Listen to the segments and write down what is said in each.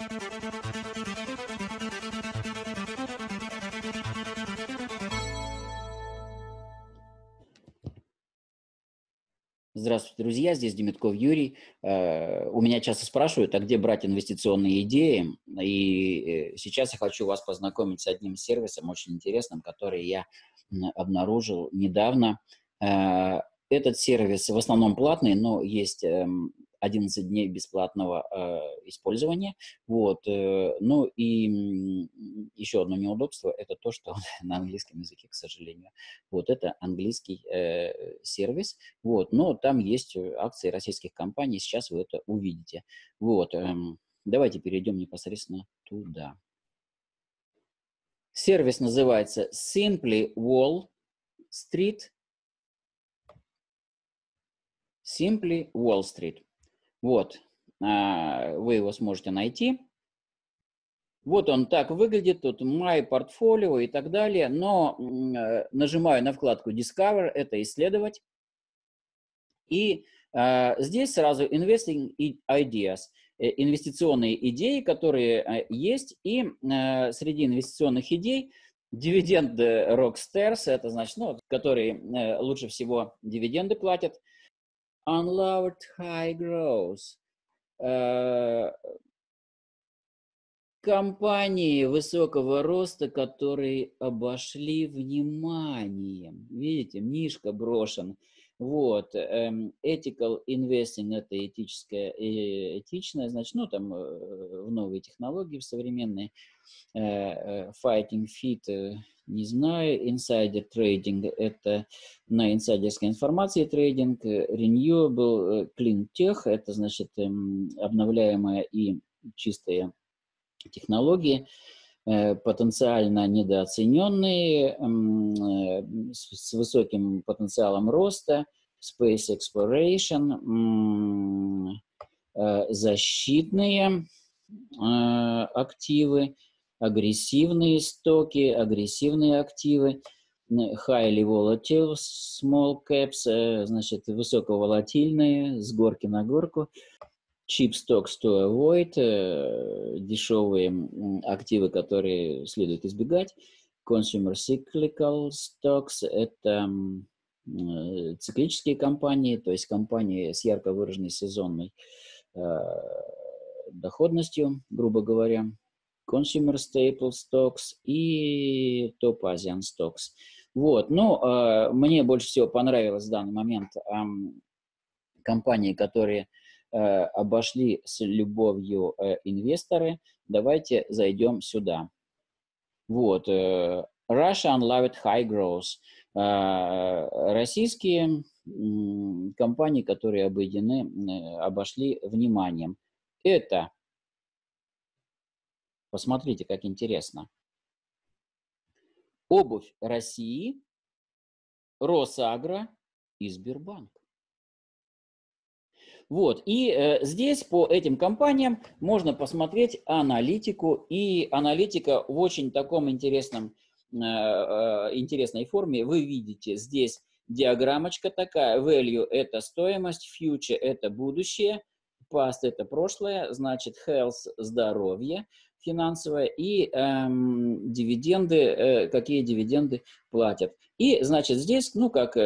Здравствуйте, друзья, здесь Демитков Юрий. У меня часто спрашивают, а где брать инвестиционные идеи? И сейчас я хочу вас познакомить с одним сервисом очень интересным, который я обнаружил недавно. Этот сервис в основном платный, но есть 11 дней бесплатного использования. Вот. Ну и еще одно неудобство – это то, что на английском языке, к сожалению. Вот это английский сервис. Вот. Но там есть акции российских компаний, сейчас вы это увидите. Вот. Давайте перейдем непосредственно туда. Сервис называется Simply Wall Street. Simply Wall Street. Вот, вы его сможете найти. Вот он так выглядит, тут My Portfolio и так далее, но нажимаю на вкладку Discover, это исследовать. И здесь сразу Investing Ideas, инвестиционные идеи, которые есть. И среди инвестиционных идей дивиденды Rockstars, это значит, ну, которые лучше всего дивиденды платят. Unlevered High Growth. Компании высокого роста, которые обошли вниманием. Видите, мишка брошен. Вот. Ethical investing – это этичное, значит, ну, там в новые технологии, в современные. Fighting Fit, не знаю. Insider Trading – это на инсайдерской информации трейдинг. Renewable Clean Tech – это, значит, обновляемая и чистая технологии, потенциально недооцененные, с высоким потенциалом роста, Space Exploration, защитные активы, агрессивные стоки, агрессивные активы, highly volatile small caps, значит, высоковолатильные, с горки на горку, cheap stocks to avoid, дешевые активы, которые следует избегать. Consumer cyclical stocks – это циклические компании, то есть компании с ярко выраженной сезонной доходностью, грубо говоря. Consumer staple stocks и Top Asian stocks. Вот, ну, мне больше всего понравилось в данный момент компании, которые обошли с любовью инвесторы. Давайте зайдем сюда. Вот. Russia Unlevered High Growth. Российские компании, которые обошли вниманием. Это, посмотрите, как интересно. Обувь России, Росагро и Сбербанк. Вот, и здесь по этим компаниям можно посмотреть аналитику, и аналитика в очень таком интересной форме. Вы видите здесь диаграммочка такая, value – это стоимость, future – это будущее, past – это прошлое, значит health – здоровье финансовое, и дивиденды, какие дивиденды платят. И, значит, здесь, ну, как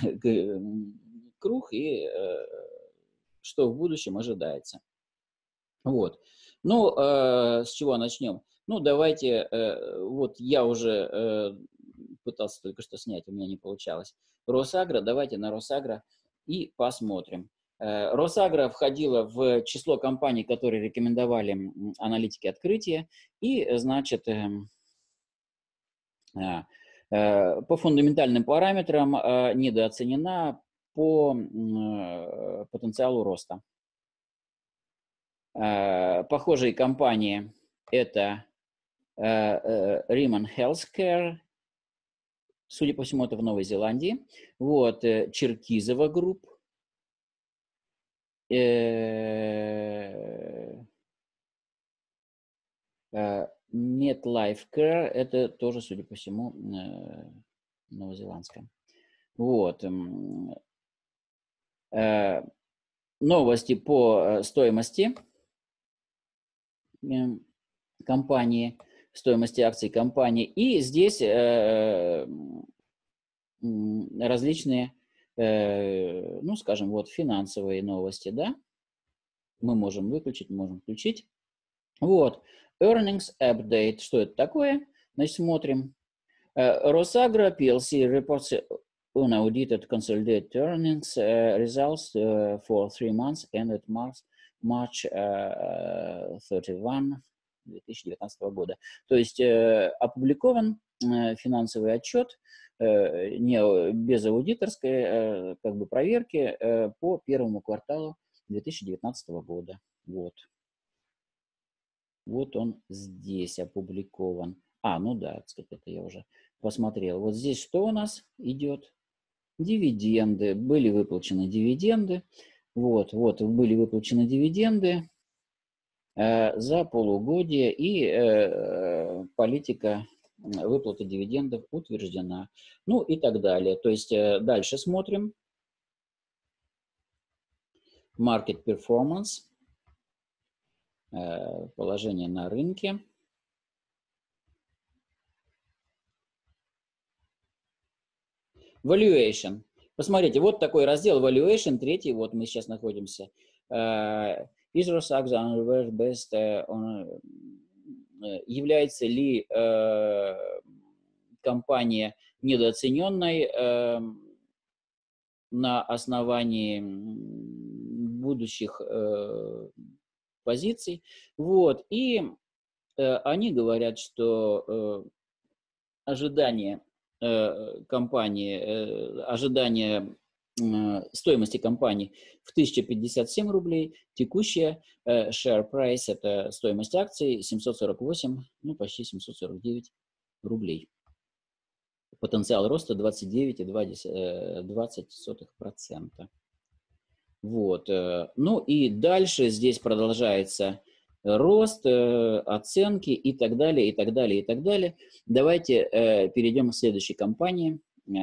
круг и что в будущем ожидается. Вот. Ну, с чего начнем? Ну, давайте, вот я уже пытался только что снять, у меня не получалось. Росагро, давайте на Росагро и посмотрим. Росагро входила в число компаний, которые рекомендовали аналитики открытия, и, значит, по фундаментальным параметрам недооценена по потенциалу роста. Похожие компании – это Riemann Healthcare, судя по всему, это в Новой Зеландии. Вот, Черкизова Групп, MetLife Care, это тоже, судя по всему, новозеландская. Вот. Новости по стоимости. компании, стоимости акций компании. И здесь различные, ну, скажем, вот финансовые новости, да, мы можем выключить, можем включить. Вот, earnings update, что это такое? Значит, смотрим. Rosagro PLC reports unaudited consolidated earnings results for 3 months ended March 31 2019 года. То есть опубликован финансовый отчет не без аудиторской как бы проверки по первому кварталу 2019 года. Вот. Вот он здесь опубликован. Ну да, так сказать, это я уже посмотрел. Вот здесь что у нас идет? Дивиденды. Были выплачены дивиденды. Вот, были выплачены дивиденды за полугодие, и политика выплаты дивидендов утверждена. Ну и так далее. То есть дальше смотрим. Market performance. Положение на рынке. Valuation. Посмотрите, вот такой раздел Valuation, третий, вот мы сейчас находимся. Is Rosagro best является ли компания недооцененной на основании будущих позиций? Вот, и они говорят, что ожидание компании, ожидание стоимости компании в 1057 рублей, текущая share price, это стоимость акций, 748, ну почти 749 рублей. Потенциал роста 29,20%. Вот. Ну и дальше здесь продолжается рост, оценки и так далее, и так далее, и так далее. Давайте перейдем к следующей компании.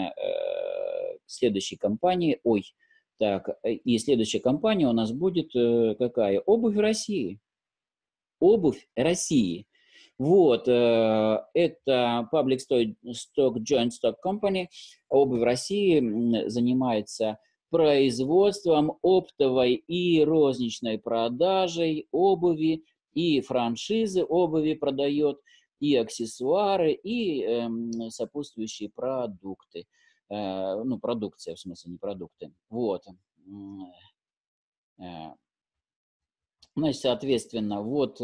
И следующая компания у нас будет какая? Обувь России. Обувь России. Вот, это Public Stock Joint Stock Company. Обувь России занимается производством, оптовой и розничной продажей обуви, и франшизы обуви продает, и аксессуары, и сопутствующие продукты. Ну, продукция, в смысле, не продукты. Вот. Значит, соответственно, вот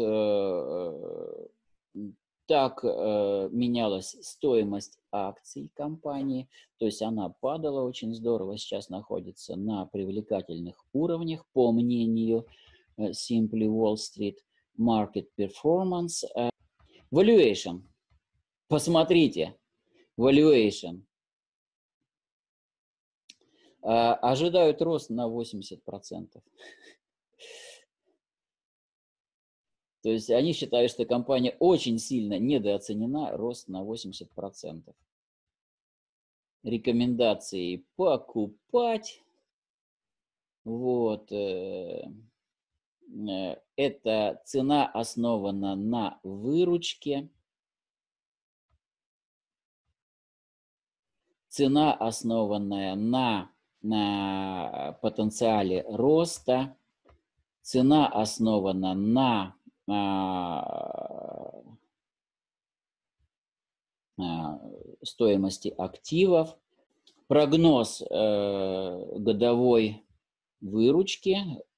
так менялась стоимость акций компании, то есть она падала очень здорово, сейчас находится на привлекательных уровнях, по мнению Simply Wall Street Market Performance. Valuation. Посмотрите, valuation. Ожидают рост на 80%. То есть они считают, что компания очень сильно недооценена, рост на 80%. Рекомендации покупать. Вот. Эта цена основана на выручке. Цена, основанная на потенциале роста. Цена основана на стоимости активов, прогноз годовой выручки,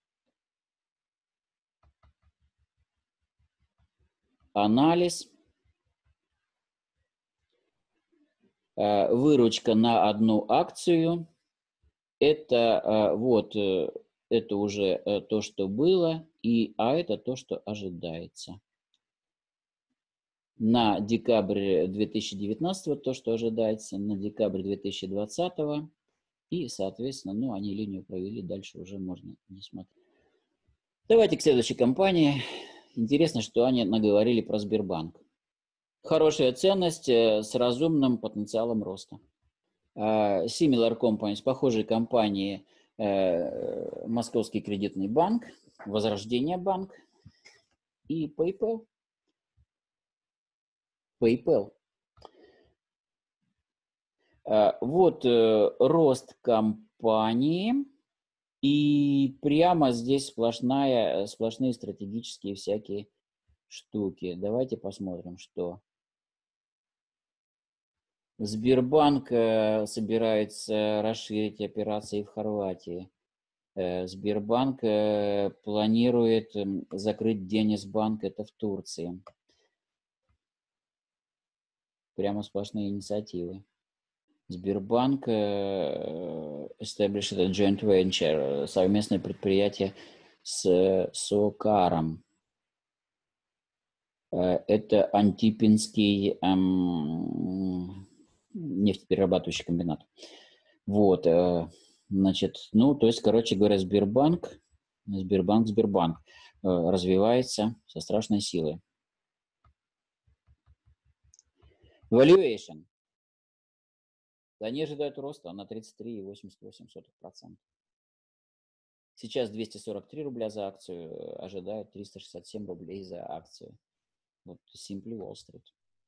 анализ, выручка на одну акцию, это вот это уже то, что было, а это то, что ожидается. На декабрь 2019 то, что ожидается, на декабрь 2020, и, соответственно, ну, они линию провели, дальше уже можно не смотреть. Давайте к следующей компании. Интересно, что они наговорили про Сбербанк. Хорошая ценность с разумным потенциалом роста. Similar companies, похожие компании, Московский кредитный банк, Возрождение банк, и PayPal. PayPal. Вот рост компании, и прямо здесь сплошные стратегические всякие штуки. Давайте посмотрим, что Сбербанк собирается расширить операции в Хорватии. Сбербанк планирует закрыть Денисбанк, это в Турции. Прямо сплошные инициативы. Сбербанк established a joint venture, совместное предприятие с Сокаром. Это Антипинский нефтеперерабатывающий комбинат. Вот, значит, ну, то есть, короче говоря, Сбербанк развивается со страшной силой. Valuation. Они ожидают роста на 33,88%. Сейчас 243 рубля за акцию, ожидают 367 рублей за акцию. Вот Simply Wall Street.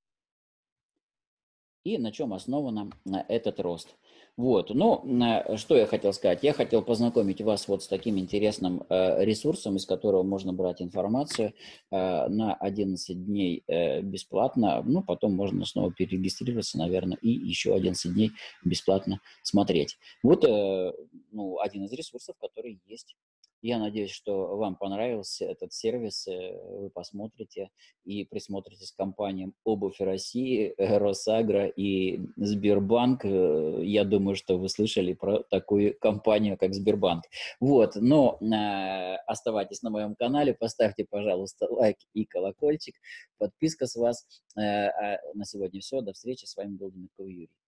И на чем основан этот рост. Вот, ну, что я хотел сказать? Я хотел познакомить вас вот с таким интересным ресурсом, из которого можно брать информацию на 11 дней бесплатно. Ну, потом можно снова перерегистрироваться, наверное, и еще 11 дней бесплатно смотреть. Вот, ну, один из ресурсов, который есть. Я надеюсь, что вам понравился этот сервис, вы посмотрите и присмотритесь к компаниям «Обувь России», «Росагро» и «Сбербанк». Я думаю, что вы слышали про такую компанию, как «Сбербанк». Вот, но оставайтесь на моем канале, поставьте, пожалуйста, лайк и колокольчик, подписка с вас. На сегодня все, до встречи, с вами был Демитков Юрий.